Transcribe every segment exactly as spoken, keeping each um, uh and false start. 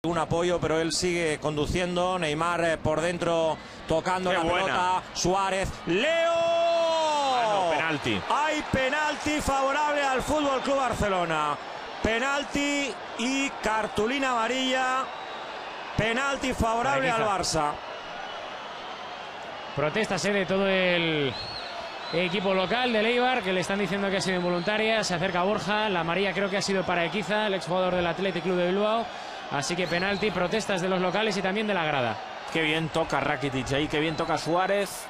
Un apoyo, pero él sigue conduciendo. Neymar eh, por dentro tocando Qué la buena. pelota. Suárez. ¡Leo! Ah, no, penalti. Hay penalti favorable al Fútbol Club Barcelona. Penalti y cartulina amarilla. Penalti favorable al Barça. Protestas eh, de todo el equipo local de Eibar, que le están diciendo que ha sido involuntaria. Se acerca Borja. La amarilla creo que ha sido para Equiza, el exjugador del Athletic Club de Bilbao. Así que penalti, protestas de los locales y también de la grada. Qué bien toca Rakitic ahí, qué bien toca Suárez.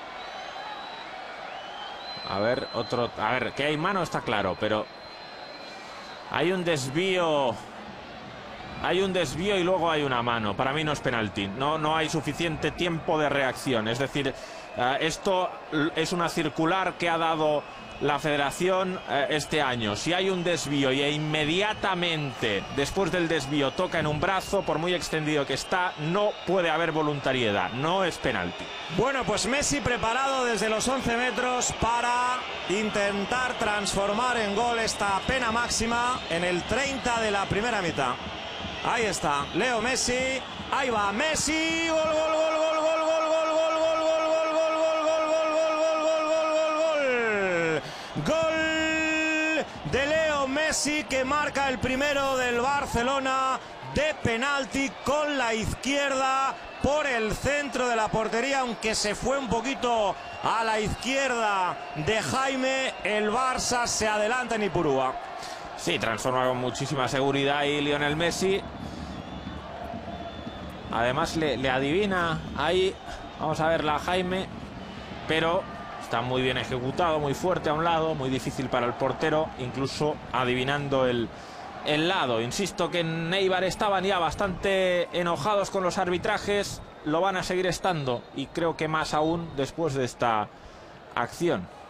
A ver, otro... A ver, que hay mano está claro, pero... Hay un desvío... Hay un desvío y luego hay una mano. Para mí no es penalti. No, no hay suficiente tiempo de reacción. Es decir, uh, esto es una circular que ha dado la federación uh, este año. Si hay un desvío y inmediatamente después del desvío toca en un brazo, por muy extendido que está, no puede haber voluntariedad. No es penalti. Bueno, pues Messi preparado desde los once metros para intentar transformar en gol esta pena máxima en el treinta de la primera mitad. Ahí está, Leo Messi, ahí va Messi, gol, gol, gol, gol, gol, gol, gol, gol, gol, gol, gol, gol, gol, gol, gol, gol, gol, gol, gol de Leo Messi, que marca el primero del Barcelona de penalti con la izquierda por el centro de la portería, aunque se fue un poquito a la izquierda de Jaime. El Barça se adelanta en Ipurúa. Sí, transforma con muchísima seguridad ahí Lionel Messi. Además le, le adivina ahí. Vamos a verla a Jaime. Pero está muy bien ejecutado, muy fuerte a un lado, muy difícil para el portero, incluso adivinando el, el lado. Insisto que en Eibar estaban ya bastante enojados con los arbitrajes. Lo van a seguir estando y creo que más aún después de esta acción.